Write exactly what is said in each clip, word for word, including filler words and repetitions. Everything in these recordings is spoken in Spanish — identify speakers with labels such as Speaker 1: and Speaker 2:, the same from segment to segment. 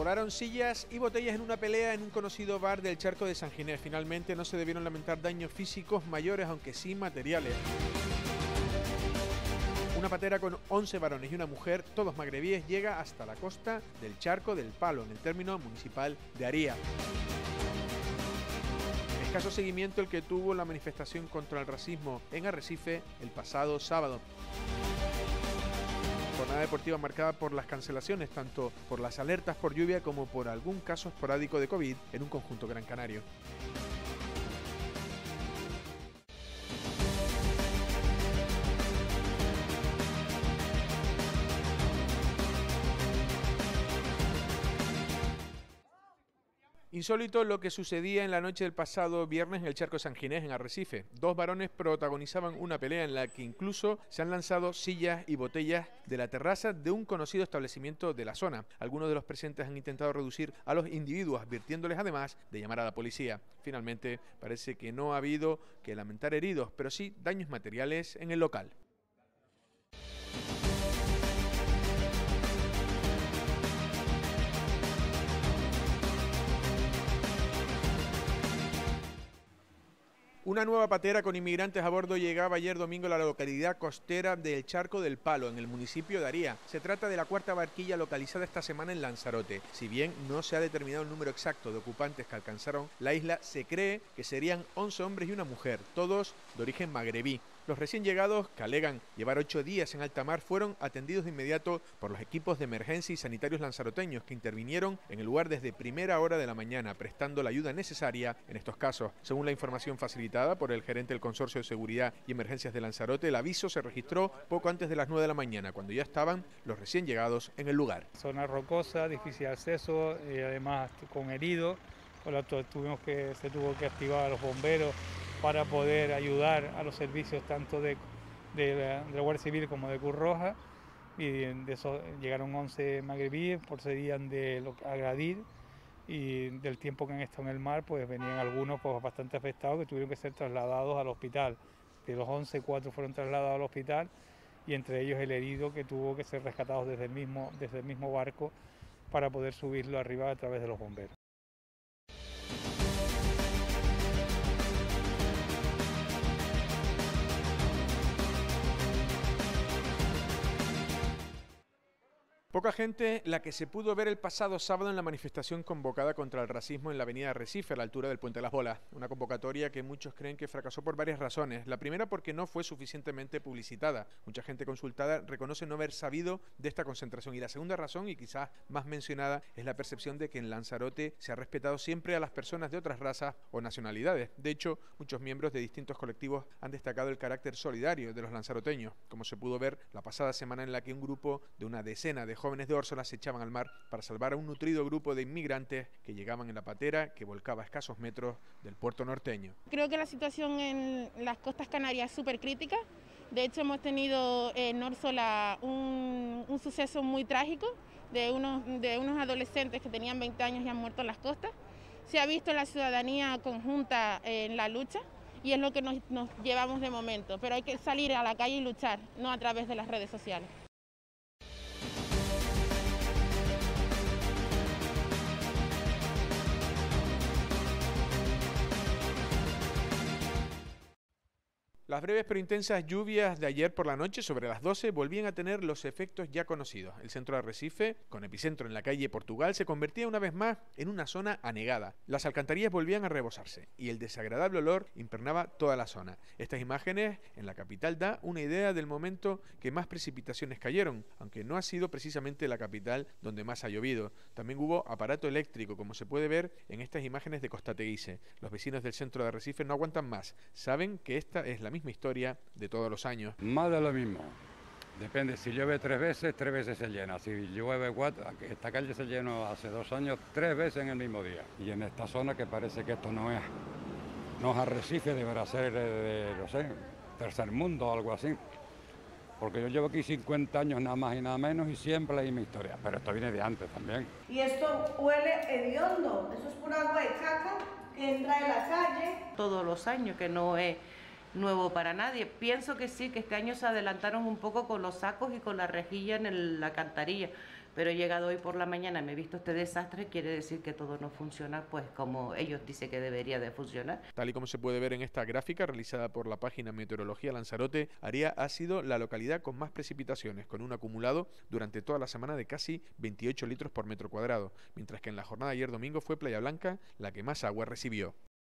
Speaker 1: Volaron sillas y botellas en una pelea en un conocido bar del Charco de San Ginés. Finalmente no se debieron lamentar daños físicos mayores, aunque sí materiales. Una patera con once varones y una mujer, todos magrebíes, llega hasta la costa del Charco del Palo, en el término municipal de Aría. Escaso seguimiento el que tuvo la manifestación contra el racismo en Arrecife el pasado sábado. Jornada deportiva marcada por las cancelaciones, tanto por las alertas por lluvia como por algún caso esporádico de COVID en un conjunto gran canario. Insólito lo que sucedía en la noche del pasado viernes en el Charco de San Ginés, en Arrecife. Dos varones protagonizaban una pelea en la que incluso se han lanzado sillas y botellas de la terraza de un conocido establecimiento de la zona. Algunos de los presentes han intentado reducir a los individuos, advirtiéndoles además de llamar a la policía. Finalmente, parece que no ha habido que lamentar heridos, pero sí daños materiales en el local. Una nueva patera con inmigrantes a bordo llegaba ayer domingo a la localidad costera del Charco del Palo, en el municipio de Aría. Se trata de la cuarta barquilla localizada esta semana en Lanzarote. Si bien no se ha determinado el número exacto de ocupantes que alcanzaron la isla, se cree que serían once hombres y una mujer, todos de origen magrebí. Los recién llegados, que alegan llevar ocho días en alta mar, fueron atendidos de inmediato por los equipos de emergencia y sanitarios lanzaroteños, que intervinieron en el lugar desde primera hora de la mañana, prestando la ayuda necesaria en estos casos. Según la información facilitada por el gerente del Consorcio de Seguridad y Emergencias de Lanzarote, el aviso se registró poco antes de las nueve de la mañana, cuando ya estaban los recién llegados en el lugar.
Speaker 2: Zona rocosa, difícil acceso, y además con heridos, con lo que tuvimos que, se tuvo que activar a los bomberos para poder ayudar a los servicios tanto de, de, la, de la Guardia Civil como de Cruz Roja, y de, de eso llegaron once magrebíes, procedían de Agadir, y del tiempo que han estado en el mar pues venían algunos pues bastante afectados que tuvieron que ser trasladados al hospital. De los once, cuatro fueron trasladados al hospital, y entre ellos el herido que tuvo que ser rescatado desde el mismo, desde el mismo barco para poder subirlo arriba a través de los bomberos.
Speaker 1: Poca gente la que se pudo ver el pasado sábado en la manifestación convocada contra el racismo en la avenida Arrecife, a la altura del Puente de las Bolas. Una convocatoria que muchos creen que fracasó por varias razones. La primera, porque no fue suficientemente publicitada. Mucha gente consultada reconoce no haber sabido de esta concentración. Y la segunda razón, y quizás más mencionada, es la percepción de que en Lanzarote se ha respetado siempre a las personas de otras razas o nacionalidades. De hecho, muchos miembros de distintos colectivos han destacado el carácter solidario de los lanzaroteños, como se pudo ver la pasada semana en la que un grupo de una decena de jóvenes jóvenes de Órsola se echaban al mar para salvar a un nutrido grupo de inmigrantes que llegaban en la patera que volcaba a escasos metros del puerto norteño.
Speaker 3: Creo que la situación en las costas canarias es súper crítica. De hecho, hemos tenido en Órsola un, un suceso muy trágico de unos, de unos adolescentes que tenían veinte años y han muerto en las costas. Se ha visto la ciudadanía conjunta en la lucha y es lo que nos, nos llevamos de momento, pero hay que salir a la calle y luchar, no a través de las redes sociales.
Speaker 1: Las breves pero intensas lluvias de ayer por la noche, sobre las doce, volvían a tener los efectos ya conocidos. El centro de Arrecife, con epicentro en la calle Portugal, se convertía una vez más en una zona anegada. Las alcantarillas volvían a rebosarse y el desagradable olor impregnaba toda la zona. Estas imágenes en la capital da una idea del momento que más precipitaciones cayeron, aunque no ha sido precisamente la capital donde más ha llovido. También hubo aparato eléctrico, como se puede ver en estas imágenes de Costa Teguise. Los vecinos del centro de Arrecife no aguantan más. Saben que esta es la misma historia de todos los años.
Speaker 4: Más de lo mismo. Depende, si llueve tres veces, tres veces se llena. Si llueve cuatro, esta calle se llenó hace dos años tres veces en el mismo día. Y en esta zona que parece que esto no es, no es Arrecife, deberá ser de, de, no sé, tercer mundo o algo así. Porque yo llevo aquí cincuenta años nada más y nada menos y siempre la misma historia. Pero esto viene de antes también.
Speaker 5: Y esto huele hediondo. Eso es pura agua de caca que entra de la calle.
Speaker 6: Todos los años, que no es nuevo para nadie. Pienso que sí, que este año se adelantaron un poco con los sacos y con la rejilla en el, la alcantarilla, Pero he llegado hoy por la mañana, me he visto este desastre, quiere decir que todo no funciona pues como ellos dicen que debería de funcionar.
Speaker 1: Tal y como se puede ver en esta gráfica realizada por la página Meteorología Lanzarote, Aria ha sido la localidad con más precipitaciones, con un acumulado durante toda la semana de casi veintiocho litros por metro cuadrado, mientras que en la jornada de ayer domingo fue Playa Blanca la que más agua recibió.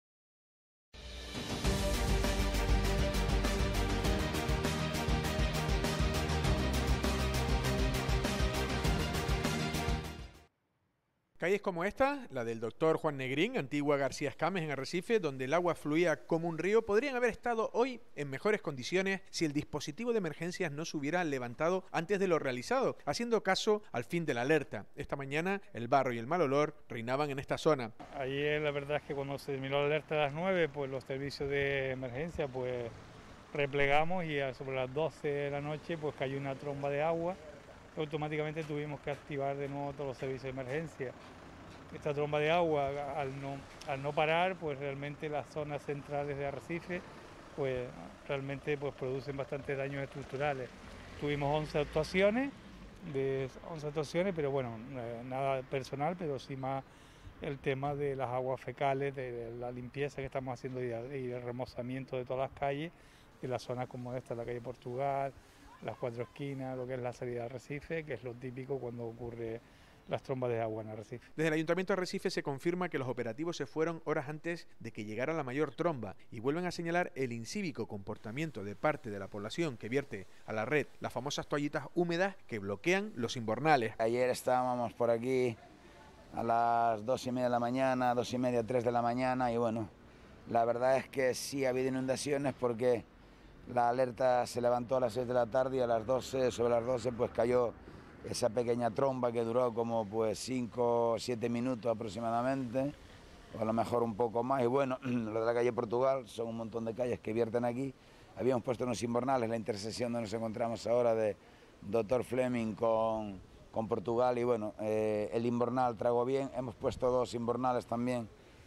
Speaker 1: Calles como esta, la del doctor Juan Negrín, antigua García Escames en Arrecife, donde el agua fluía como un río, podrían haber estado hoy en mejores condiciones si el dispositivo de emergencias no se hubiera levantado antes de lo realizado, haciendo caso al fin de la alerta. Esta mañana el barro y el mal olor reinaban en esta zona.
Speaker 2: Ayer la verdad es que cuando se terminó la alerta a las nueve, pues los servicios de emergencia pues replegamos y sobre las doce de la noche pues cayó una tromba de agua. Automáticamente tuvimos que activar de nuevo todos los servicios de emergencia. Esta tromba de agua, al no, al no parar, pues realmente las zonas centrales de Arrecife, pues realmente pues producen bastantes daños estructurales. Tuvimos once actuaciones, de once actuaciones, pero bueno, nada personal, pero sí más el tema de las aguas fecales, de, de la limpieza que estamos haciendo y el remozamiento de todas las calles, de las zonas como esta, la calle Portugal, las cuatro esquinas, lo que es la salida de Arrecife, que es lo típico cuando ocurre las trombas de agua en Arrecife.
Speaker 1: Desde el Ayuntamiento de Arrecife se confirma que los operativos se fueron horas antes de que llegara la mayor tromba y vuelven a señalar el incívico comportamiento de parte de la población que vierte a la red las famosas toallitas húmedas que bloquean los invernales.
Speaker 7: Ayer estábamos por aquí a las dos y media de la mañana, dos y media, tres de la mañana y bueno, la verdad es que sí ha habido inundaciones porque la alerta se levantó a las seis de la tarde y a las doce, sobre las doce, pues cayó esa pequeña tromba que duró como pues cinco o siete minutos aproximadamente, o a lo mejor un poco más. Y bueno, lo de la calle Portugal, son un montón de calles que vierten aquí. Habíamos puesto unos invernales, la intersección donde nos encontramos ahora de doctor Fleming con, con Portugal y bueno, eh, el invernal tragó bien. Hemos puesto dos invernales también,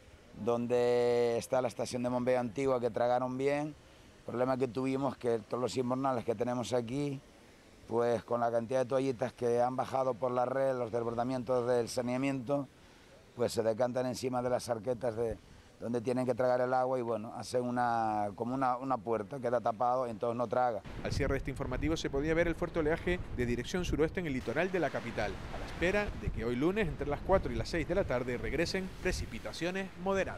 Speaker 7: donde está la estación de bombeo antigua que tragaron bien. El problema que tuvimos que todos los invernales que tenemos aquí, pues con la cantidad de toallitas que han bajado por la red, los desbordamientos del saneamiento, pues se decantan encima de las arquetas de donde tienen que tragar el agua y bueno, hacen una, como una, una puerta, queda tapado, entonces no traga.
Speaker 1: Al cierre de este informativo se podía ver el fuerte oleaje de dirección suroeste en el litoral de la capital, a la espera de que hoy lunes, entre las cuatro y las seis de la tarde, regresen precipitaciones moderadas.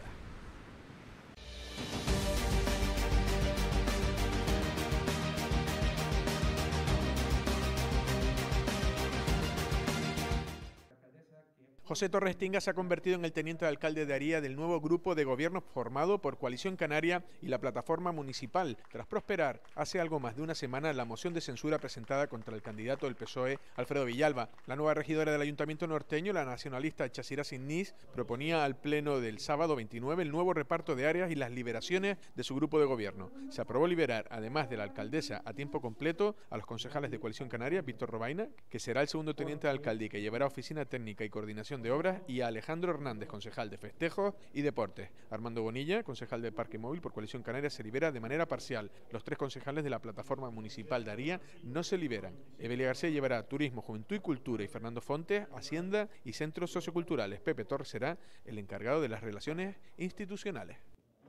Speaker 1: José Torres Tinga se ha convertido en el teniente de alcalde de Aria del nuevo grupo de gobierno formado por Coalición Canaria y la Plataforma Municipal, tras prosperar hace algo más de una semana la moción de censura presentada contra el candidato del P S O E, Alfredo Villalba. La nueva regidora del Ayuntamiento norteño, la nacionalista Chasira Sinís, proponía al pleno del sábado veintinueve el nuevo reparto de áreas y las liberaciones de su grupo de gobierno. Se aprobó liberar, además de la alcaldesa a tiempo completo, a los concejales de Coalición Canaria, Víctor Robaina, que será el segundo teniente de alcalde y que llevará oficina técnica y coordinación de obras, y a Alejandro Hernández, concejal de Festejos y Deportes. Armando Bonilla, concejal de Parque Móvil por Coalición Canaria, se libera de manera parcial. Los tres concejales de la Plataforma Municipal de Aria no se liberan. Evelia García llevará Turismo, Juventud y Cultura y Fernando Fontes, Hacienda y Centros Socioculturales. Pepe Torres será el encargado de las relaciones institucionales.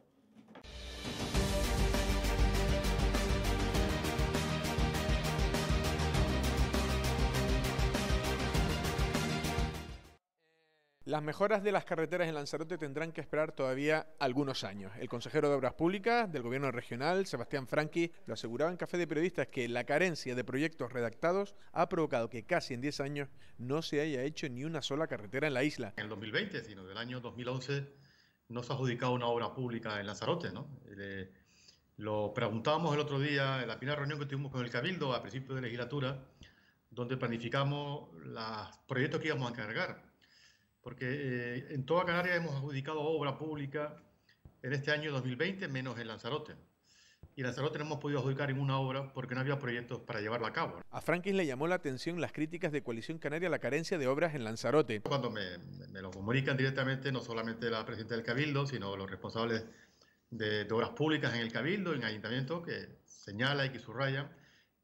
Speaker 1: Las mejoras de las carreteras en Lanzarote tendrán que esperar todavía algunos años. El consejero de Obras Públicas del Gobierno regional, Sebastián Franqui, lo aseguraba en Café de Periodistas que la carencia de proyectos redactados ha provocado que casi en diez años no se haya hecho ni una sola carretera en la isla.
Speaker 8: En el dos mil veinte, sino del año dos mil once, no se ha adjudicado una obra pública en Lanzarote, ¿no? Le, lo preguntábamos el otro día en la primera reunión que tuvimos con el Cabildo a principios de legislatura, donde planificamos los proyectos que íbamos a encargar. Porque eh, en toda Canarias hemos adjudicado obra pública en este año dos mil veinte, menos en Lanzarote. Y en Lanzarote no hemos podido adjudicar ninguna obra porque no había proyectos para llevarla a cabo.
Speaker 1: A Franquis le llamó la atención las críticas de Coalición Canaria a la carencia de obras en Lanzarote.
Speaker 8: Cuando me, me lo comunican directamente, no solamente la presidenta del Cabildo, sino los responsables de, de obras públicas en el Cabildo, en el Ayuntamiento, que señala y que subraya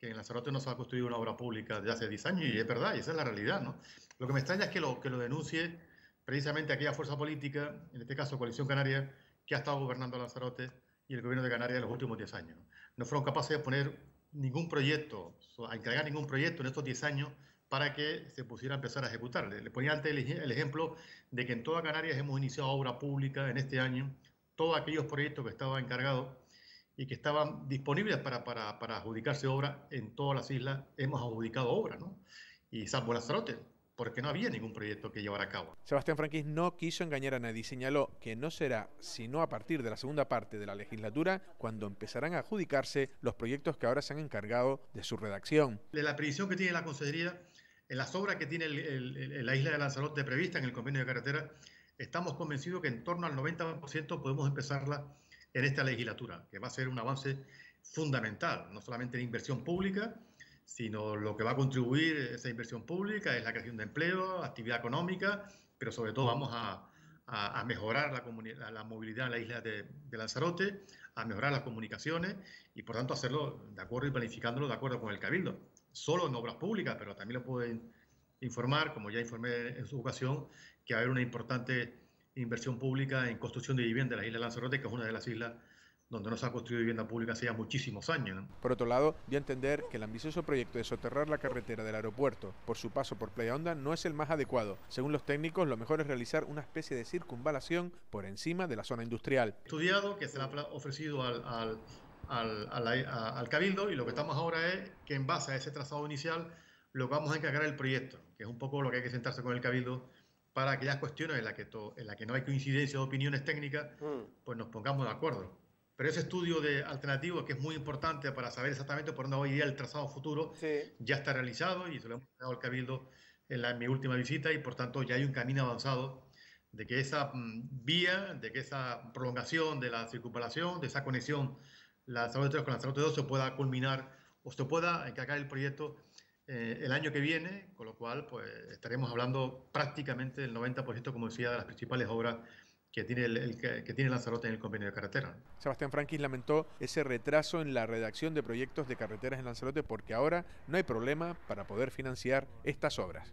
Speaker 8: que en Lanzarote no se ha construido una obra pública desde hace diez años, y es verdad, y esa es la realidad, ¿no? Lo que me extraña es que lo, que lo denuncie precisamente aquella fuerza política, en este caso Coalición Canaria, que ha estado gobernando Lanzarote y el gobierno de Canarias en los últimos diez años. No fueron capaces de poner ningún proyecto, a encargar ningún proyecto en estos diez años para que se pusiera a empezar a ejecutar. Le, le ponía antes el, el ejemplo de que en toda Canarias hemos iniciado obra pública en este año, todos aquellos proyectos que estaban encargados y que estaban disponibles para, para, para adjudicarse obra en todas las islas, hemos adjudicado obra, ¿no? Y salvo Lanzarote, porque no había ningún proyecto que llevar a cabo.
Speaker 1: Sebastián Franquís no quiso engañar a nadie y señaló que no será sino a partir de la segunda parte de la legislatura cuando empezarán a adjudicarse los proyectos que ahora se han encargado de su redacción.
Speaker 8: De la previsión que tiene la Consejería, en las obras que tiene el, el, el, la isla de Lanzarote prevista en el convenio de carretera, estamos convencidos que en torno al noventa por ciento podemos empezarla en esta legislatura, que va a ser un avance fundamental, no solamente en inversión pública, sino lo que va a contribuir esa inversión pública es la creación de empleo, actividad económica, pero sobre todo vamos a, a, a mejorar la, la movilidad en la isla de, de Lanzarote, a mejorar las comunicaciones y por tanto hacerlo de acuerdo y planificándolo de acuerdo con el Cabildo. Solo en obras públicas, pero también lo pueden informar, como ya informé en su ocasión, que va a haber una importante inversión pública en construcción de vivienda en la isla de Lanzarote, que es una de las islas donde no se ha construido vivienda pública hace ya muchísimos años, ¿no?
Speaker 1: Por otro lado, dio a entender que el ambicioso proyecto de soterrar la carretera del aeropuerto por su paso por Playa Honda no es el más adecuado. Según los técnicos, lo mejor es realizar una especie de circunvalación por encima de la zona industrial.
Speaker 8: Estudiado, que se le ha ofrecido al, al, al, al, al Cabildo, y lo que estamos ahora es que en base a ese trazado inicial lo que vamos a encargar el proyecto, que es un poco lo que hay que sentarse con el Cabildo para aquellas cuestiones en las que, en la que no hay coincidencia de opiniones técnicas, pues nos pongamos de acuerdo. Pero ese estudio de alternativos, que es muy importante para saber exactamente por dónde va a ir el trazado futuro, sí, ya está realizado y se lo hemos dado al Cabildo en, la, en mi última visita, y por tanto ya hay un camino avanzado de que esa mm, vía, de que esa prolongación de la circunvalación, de esa conexión Lanzarote tres con Lanzarote dos se pueda culminar o se pueda encargar el proyecto eh, el año que viene, con lo cual pues estaremos hablando prácticamente del noventa por ciento, como decía, de las principales obras que tiene, el, el, que tiene Lanzarote en el convenio de carretera.
Speaker 1: Sebastián Franquís lamentó ese retraso en la redacción de proyectos de carreteras en Lanzarote porque ahora no hay problema para poder financiar estas obras.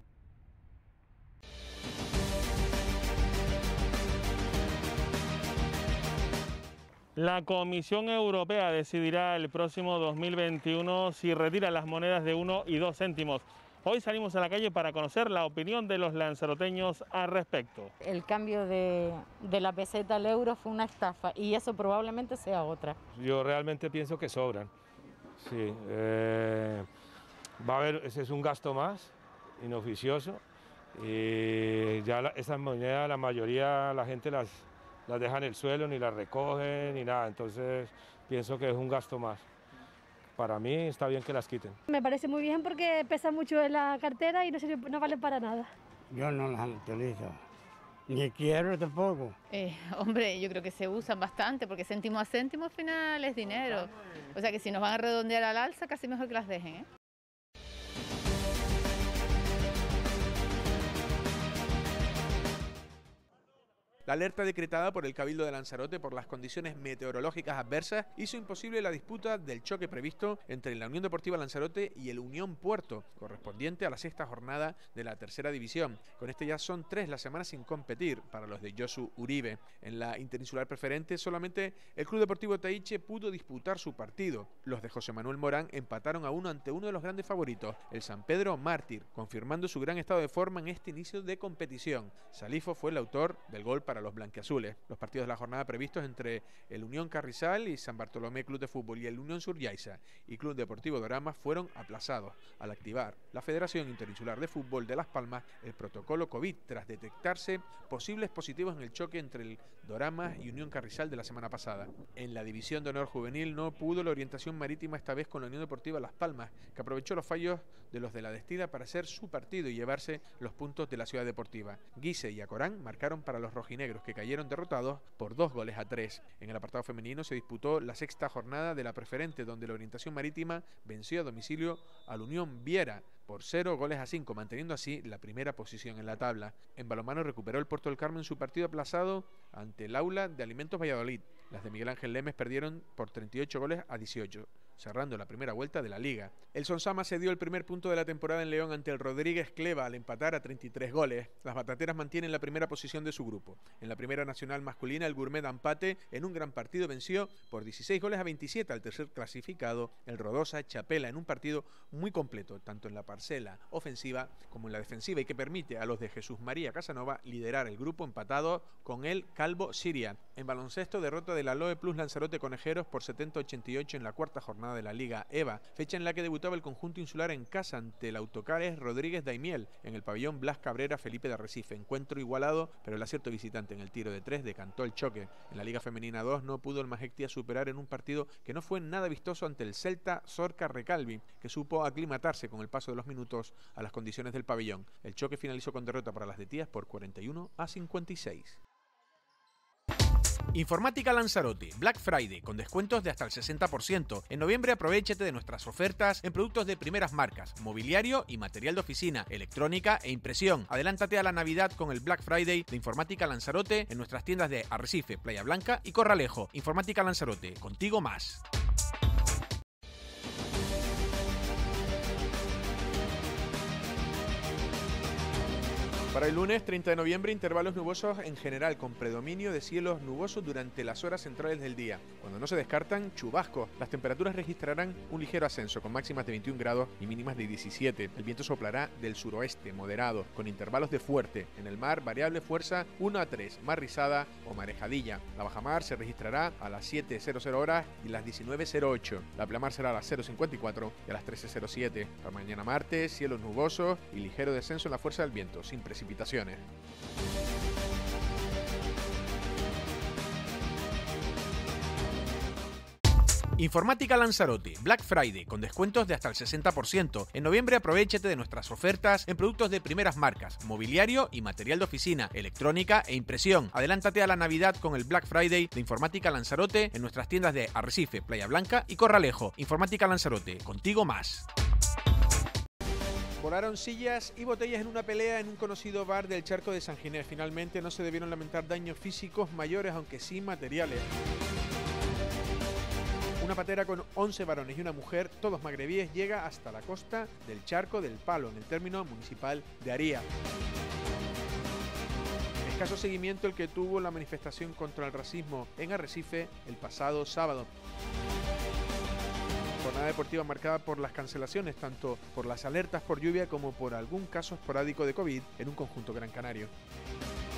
Speaker 9: La Comisión Europea decidirá el próximo dos mil veintiuno si retira las monedas de uno y dos céntimos. Hoy salimos a la calle para conocer la opinión de los lanzaroteños al respecto.
Speaker 10: El cambio de, de la peseta al euro fue una estafa y eso probablemente sea otra.
Speaker 11: Yo realmente pienso que sobran. Sí, eh, va a haber, ese es un gasto más, inoficioso, y ya la, esas monedas la mayoría la gente las, las deja en el suelo, ni las recoge, ni nada, entonces pienso que es un gasto más. Para mí está bien que las quiten.
Speaker 12: Me parece muy bien porque pesa mucho en la cartera y no, sirve, no valen para nada.
Speaker 13: Yo no las utilizo, ni quiero tampoco.
Speaker 14: Eh, hombre, yo creo que se usan bastante porque céntimo a céntimo al final es dinero. O sea que si nos van a redondear al alza, casi mejor que las dejen, ¿eh?
Speaker 1: La alerta decretada por el Cabildo de Lanzarote por las condiciones meteorológicas adversas hizo imposible la disputa del choque previsto entre la Unión Deportiva Lanzarote y el Unión Puerto, correspondiente a la sexta jornada de la tercera división. Con este ya son tres las semanas sin competir para los de Josu Uribe. En la interinsular preferente solamente el Club Deportivo Taiche pudo disputar su partido. Los de José Manuel Morán empataron a uno ante uno de los grandes favoritos, el San Pedro Mártir, confirmando su gran estado de forma en este inicio de competición. Salifo fue el autor del gol para los blanquiazules. Los partidos de la jornada previstos entre el Unión Carrizal y San Bartolomé Club de Fútbol y el Unión Surjaiza y Club Deportivo Dorama fueron aplazados al activar la Federación Interinsular de Fútbol de Las Palmas el protocolo COVID tras detectarse posibles positivos en el choque entre el Dorama y Unión Carrizal de la semana pasada. En la división de honor juvenil no pudo la orientación marítima esta vez con la Unión Deportiva Las Palmas, que aprovechó los fallos de los de la Destila para hacer su partido y llevarse los puntos de la ciudad deportiva. Guise y Acorán marcaron para los rojinegros, que cayeron derrotados por dos goles a tres. En el apartado femenino se disputó la sexta jornada de la preferente, donde la orientación marítima venció a domicilio al Unión Viera por cero goles a cinco, manteniendo así la primera posición en la tabla. En balonmano recuperó el Puerto del Carmen su partido aplazado ante el Aula de Alimentos Valladolid. Las de Miguel Ángel Lemes perdieron por treinta y ocho goles a dieciocho. cerrando la primera vuelta de la Liga. El Sonsama se dio el primer punto de la temporada en León ante el Rodríguez Cleva al empatar a treinta y tres goles. Las batateras mantienen la primera posición de su grupo. En la primera nacional masculina, el Gourmet Ampate en un gran partido venció por dieciséis goles a veintisiete al tercer clasificado, el Rodosa Chapela, en un partido muy completo, tanto en la parcela ofensiva como en la defensiva, y que permite a los de Jesús María Casanova liderar el grupo empatado con el Calvo Siria. En baloncesto, derrota del Aloe Plus Lanzarote Conejeros por setenta a ochenta y ocho en la cuarta jornada de la Liga EVA, fecha en la que debutaba el conjunto insular en casa ante el Autocares Rodríguez Daimiel en el pabellón Blas Cabrera Felipe de Arrecife. Encuentro igualado, pero el acierto visitante en el tiro de tres decantó el choque. En la Liga Femenina dos no pudo el Majectia superar en un partido que no fue nada vistoso ante el Celta Zorca Recalvi, que supo aclimatarse con el paso de los minutos a las condiciones del pabellón. El choque finalizó con derrota para las de Tías por cuarenta y uno a cincuenta y seis. Informática Lanzarote, Black Friday, con descuentos de hasta el sesenta por ciento. En noviembre aprovéchate de nuestras ofertas en productos de primeras marcas, mobiliario y material de oficina, electrónica e impresión. Adelántate a la Navidad con el Black Friday de Informática Lanzarote en nuestras tiendas de Arrecife, Playa Blanca y Corralejo. Informática Lanzarote, contigo más. Para el lunes treinta de noviembre, intervalos nubosos en general, con predominio de cielos nubosos durante las horas centrales del día. Cuando no se descartan chubascos, las temperaturas registrarán un ligero ascenso, con máximas de veintiún grados y mínimas de diecisiete. El viento soplará del suroeste, moderado, con intervalos de fuerte. En el mar, variable fuerza uno a tres, mar rizada o marejadilla. La bajamar se registrará a las siete cero cero horas y las diecinueve cero ocho. La pleamar será a las cero cincuenta y cuatro y a las trece cero siete. Para mañana martes, cielos nubosos y ligero descenso en la fuerza del viento, sin precipitaciones. Precipitaciones. Informática Lanzarote, Black Friday, con descuentos de hasta el sesenta por ciento. En noviembre aprovéchate de nuestras ofertas en productos de primeras marcas, mobiliario y material de oficina, electrónica e impresión. Adelántate a la Navidad con el Black Friday de Informática Lanzarote en nuestras tiendas de Arrecife, Playa Blanca y Corralejo. Informática Lanzarote, contigo más. Volaron sillas y botellas en una pelea en un conocido bar del Charco de San Ginés. Finalmente no se debieron lamentar daños físicos mayores, aunque sí materiales. Una patera con once varones y una mujer, todos magrebíes, llega hasta la costa del Charco del Palo, en el término municipal de Aría. Escaso seguimiento el que tuvo la manifestación contra el racismo en Arrecife el pasado sábado. Jornada deportiva marcada por las cancelaciones, tanto por las alertas por lluvia como por algún caso esporádico de COVID en un conjunto gran canario.